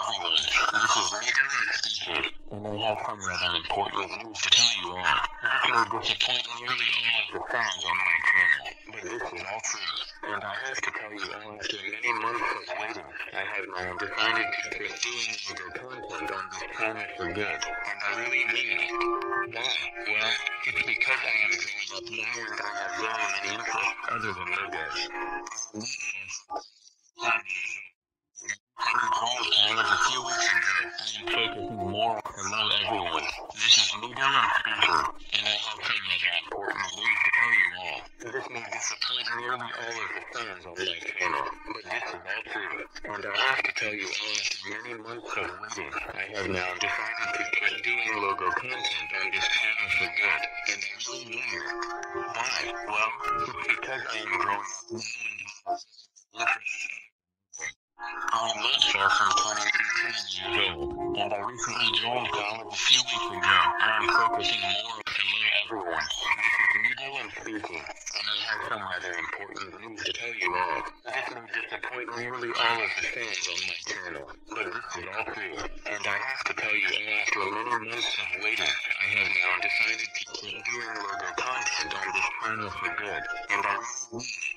everyone. This is Rebrand speaking, and I have some rather important news to tell you all. This may disappoint nearly all of the fans on my channel, but this is all true. And I have to tell you all, after many months of waiting, I have now decided to quit doing video content on this channel for good, and I really mean it. Why? Well, it's because I am growing up now and I have very many interests other than logos. However, a few weeks ago, I am focusing more on promote everyone. This is me, Dylan speaking, and I have some rather important news to tell you all. This may disappoint nearly all of the fans on my channel, but this is all true. And I have to tell you all, after many months of waiting, I have now decided to quit doing logo content on this channel for good, and I really mean it. Why? Well, it's because I am growing up now and interested. I am not far from turning 18 years old, and I recently joined college a few weeks ago. I am focusing more on promoting everyone. This is me, Dylan speaking, and I have some rather important news to tell you all. This may disappoint nearly all of the fans on my channel, but this is all true. And I have to tell you all, after many months of waiting, I have now decided to quit doing logo content on this channel for good, and I really mean it.